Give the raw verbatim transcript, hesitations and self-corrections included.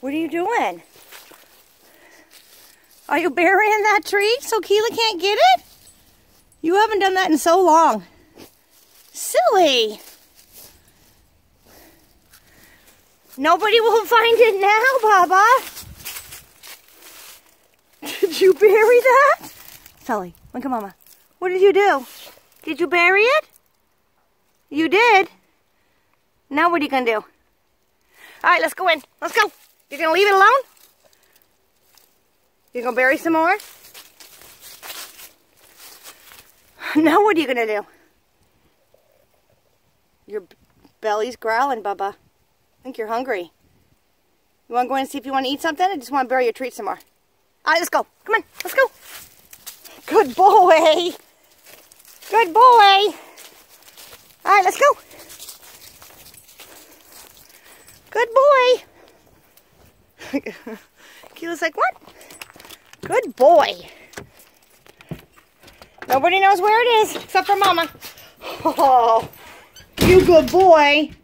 What are you doing? Are you burying that tree so Keela can't get it? You haven't done that in so long. Silly. Nobody will find it now, Baba. Did you bury that? Sully, look at Mama. What did you do? Did you bury it? You did? Now what are you going to do? All right, let's go in. Let's go. You're going to leave it alone? You're going to bury some more? Now what are you going to do? Your belly's growling, Bubba. I think you're hungry. You want to go in and see if you want to eat something? I just want to bury your treat some more. All right, let's go. Come on, let's go. Good boy. Good boy. All right, let's go. Good boy. Keela's like, what? Good boy. Nobody knows where it is except for Mama. Oh, you good boy.